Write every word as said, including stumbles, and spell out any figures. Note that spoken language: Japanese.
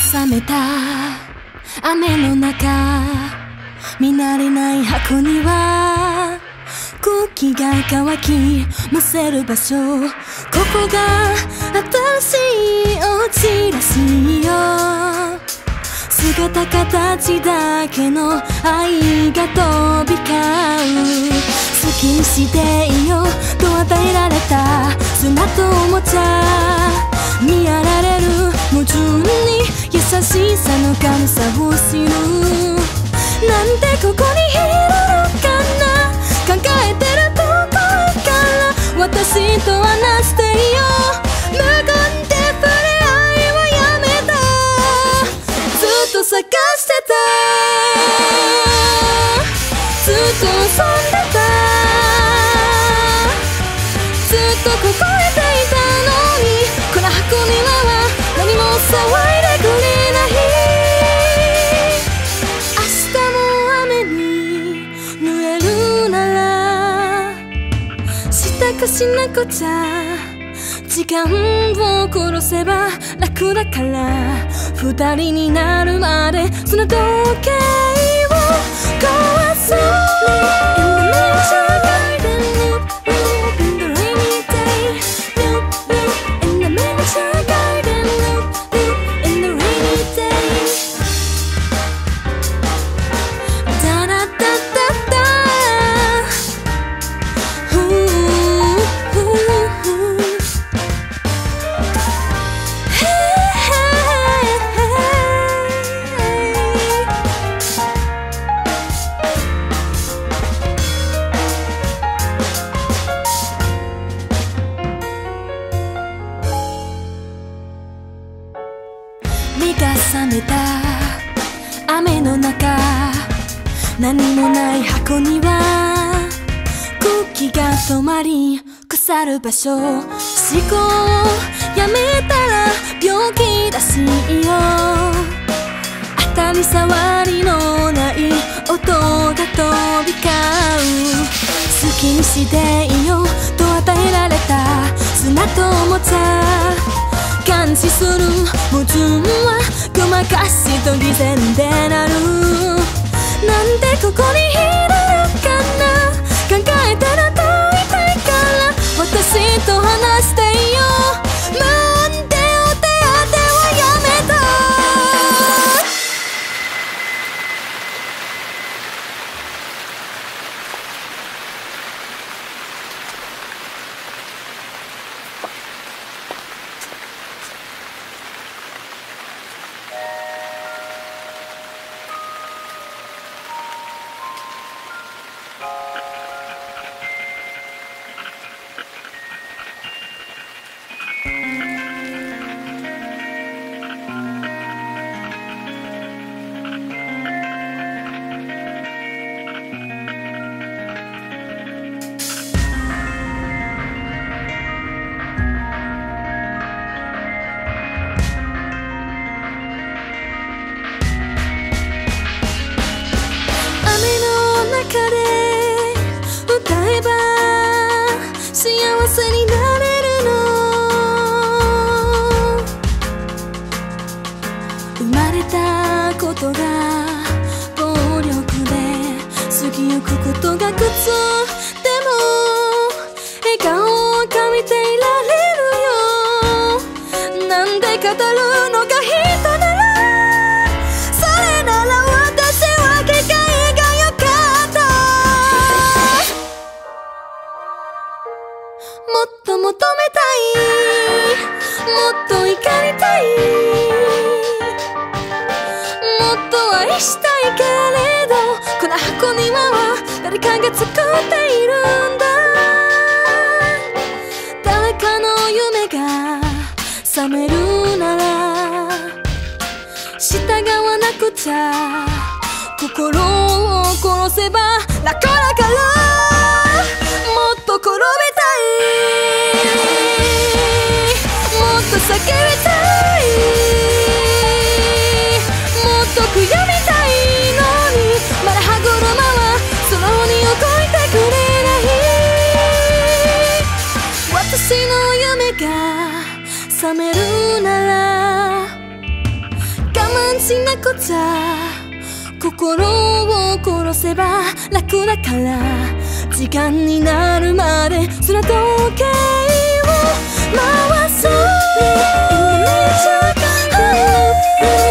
覚めた雨の中、見慣れない箱には空気が乾きむせる場所、ここが新しいお家らしいよ。姿形だけの愛が飛び交う。好きにしていいよと与えられた砂とおもちゃ、見やられる矛盾に優しさの神さを知る。なんでここにいるのかな、考えてるところから私と話していいよ。無言で触れ合いはやめた、ずっと探してた、ずっと遊んでた、ずっとここへいていたのに、この箱庭は何も騒いでくれない。明日も雨に濡れるなら支度しなくちゃ、時間を殺せば楽だから、二人になるまでその時計を壊そう。目が覚めた雨の中、何もない箱には空気が止まり腐る場所、思考をやめたら病気らしいよ。当たり障りのない音が飛び交う。好きにしていいよと与えられた砂とおもちゃ、感知する矛盾はごまかしと偽善でなる。なんでここにいるのかな、考えてると痛いから私と話していいよ。無音でお手当てはやめた。覚めるなら我しなくちゃ。心を殺せば楽だから、時間になるまで空時計を回そう。